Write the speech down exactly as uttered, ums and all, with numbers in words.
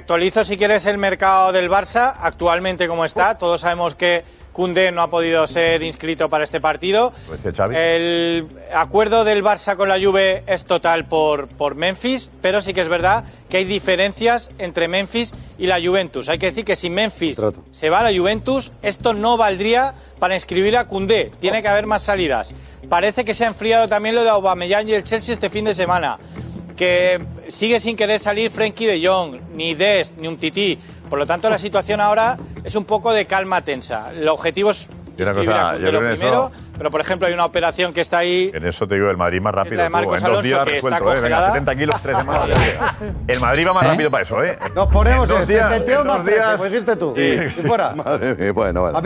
actualizo, si quieres, el mercado del Barça, actualmente como está. Todos sabemos que Koundé no ha podido ser inscrito para este partido. El acuerdo del Barça con la Juve es total por, por Memphis, pero sí que es verdad que hay diferencias entre Memphis y la Juventus. Hay que decir que si Memphis Trato. se va a la Juventus, esto no valdría para inscribir a Koundé. Tiene que haber más salidas. Parece que se ha enfriado también lo de Aubameyang y el Chelsea este fin de semana. Que sigue sin querer salir Frenkie de Jong, ni Dest, ni Umtiti. Por lo tanto, la situación ahora es un poco de calma tensa. El objetivo es inscribir a Koundé lo primero, pero por ejemplo hay una operación que está ahí. En eso te digo, el Madrid más rápido. de Marcos tú, en dos días Alonso, que resuelto, está ¿eh? Venga, setenta kilos, tres de más. El Madrid va más ¿Eh? rápido para eso, ¿eh? Nos ponemos en, en dos días, setenta y dos en dos más trece, días, como dijiste tú. Sí, Y sí. fuera. Madre mía, bueno, bueno.